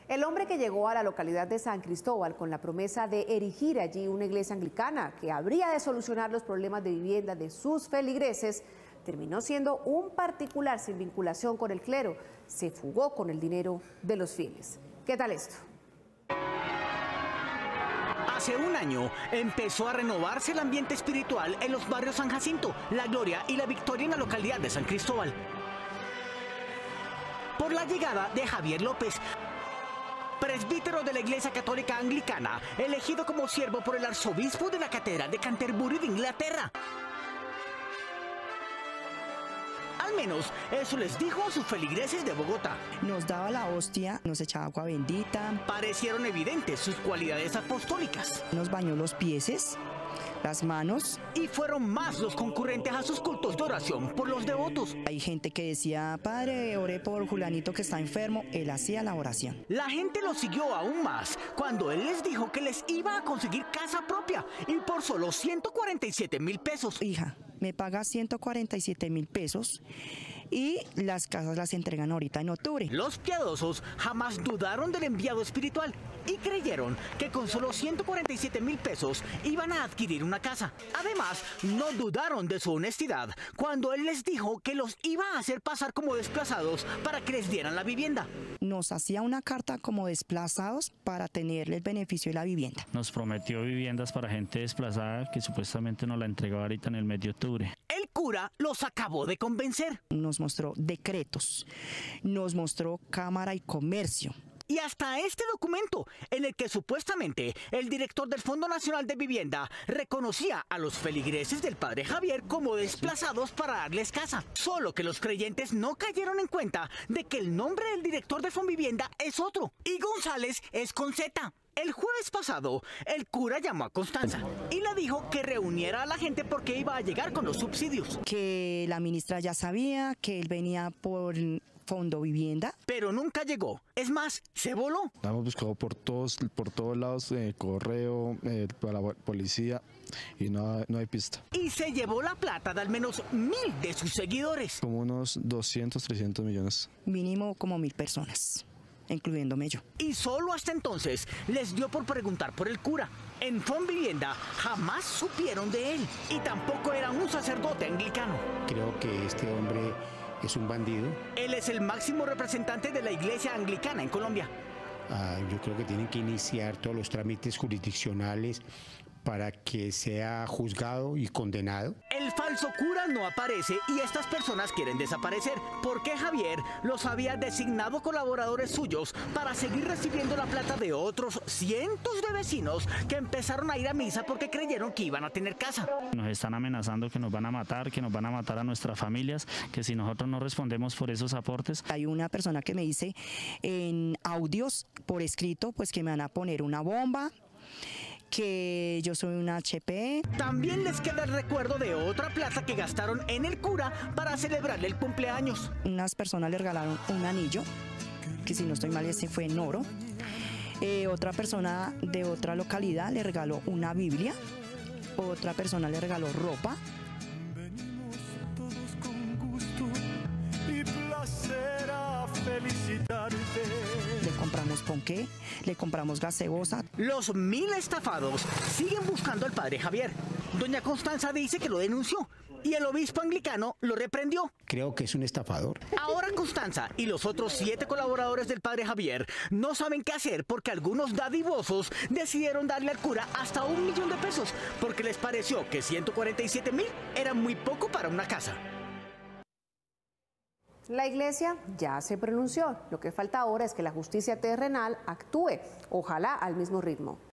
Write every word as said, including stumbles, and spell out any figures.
El hombre que llegó a la localidad de San Cristóbal con la promesa de erigir allí una iglesia anglicana que habría de solucionar los problemas de vivienda de sus feligreses, terminó siendo un particular sin vinculación con el clero. Se fugó con el dinero de los fieles. ¿Qué tal esto? Hace un año empezó a renovarse el ambiente espiritual en los barrios San Jacinto, La Gloria y La Victoria en la localidad de San Cristóbal, por la llegada de Javier López, presbítero de la Iglesia Católica Anglicana, elegido como siervo por el arzobispo de la Catedral de Canterbury de Inglaterra. Al menos eso les dijo a sus feligreses de Bogotá. Nos daba la hostia, nos echaba agua bendita. Parecieron evidentes sus cualidades apostólicas. Nos bañó los pies, las manos. Y fueron más los concurrentes a sus cultos de oración por los devotos. Hay gente que decía, padre, oré por Julanito que está enfermo. Él hacía la oración. La gente lo siguió aún más cuando él les dijo que les iba a conseguir casa propia y por solo ciento cuarenta y siete mil pesos. Hija, me paga ciento cuarenta y siete mil pesos y las casas las entregan ahorita en octubre. Los piadosos jamás dudaron del enviado espiritual y creyeron que con solo ciento cuarenta y siete mil pesos iban a adquirir una casa. Además, no dudaron de su honestidad cuando él les dijo que los iba a hacer pasar como desplazados para que les dieran la vivienda. Nos hacía una carta como desplazados para tenerle el beneficio de la vivienda. Nos prometió viviendas para gente desplazada que supuestamente nos la entregaba ahorita en el mes de octubre. El cura los acabó de convencer. Nos mostró decretos, nos mostró Cámara y Comercio. Y hasta este documento, en el que supuestamente el director del Fondo Nacional de Vivienda reconocía a los feligreses del padre Javier como desplazados para darles casa. Solo que los creyentes no cayeron en cuenta de que el nombre del director de Fonvivienda es otro, y González es con Z. El jueves pasado, el cura llamó a Constanza y le dijo que reuniera a la gente porque iba a llegar con los subsidios. Que la ministra ya sabía que él venía por Fondo Vivienda. Pero nunca llegó. Es más, se voló. Hemos buscado por todos, por todos lados, eh, correo, eh, para la policía, y no, no hay pista. Y se llevó la plata de al menos mil de sus seguidores. Como unos doscientos, trescientos millones. Mínimo como mil personas, incluyéndome yo. Y solo hasta entonces les dio por preguntar por el cura. En Fonvivienda jamás supieron de él y tampoco era un sacerdote anglicano. Creo que este hombre es un bandido. Él es el máximo representante de la Iglesia Anglicana en Colombia. Ah, yo creo que tienen que iniciar todos los trámites jurisdiccionales para que sea juzgado y condenado. El falso cura no aparece y estas personas quieren desaparecer porque Javier los había designado colaboradores suyos para seguir recibiendo la plata de otros cientos de vecinos que empezaron a ir a misa porque creyeron que iban a tener casa. Nos están amenazando que nos van a matar, que nos van a matar a nuestras familias, que si nosotros no respondemos por esos aportes. Hay una persona que me dice en audios por escrito pues que me van a poner una bomba, que yo soy una H P. También les queda el recuerdo de otra plata que gastaron en el cura para celebrarle el cumpleaños. Unas personas le regalaron un anillo, que si no estoy mal ese fue en oro. Eh, otra persona de otra localidad le regaló una Biblia. Otra persona le regaló ropa. Venimos todos con gusto y placer a felicitarte. Le compramos ponqué, le compramos gaseosa. Los mil estafados siguen buscando al padre Javier. Doña Constanza dice que lo denunció y el obispo anglicano lo reprendió. Creo que es un estafador. Ahora Constanza y los otros siete colaboradores del padre Javier no saben qué hacer porque algunos dadivosos decidieron darle al cura hasta un millón de pesos porque les pareció que ciento cuarenta y siete mil era muy poco para una casa. La iglesia ya se pronunció. Lo que falta ahora es que la justicia terrenal actúe, ojalá al mismo ritmo.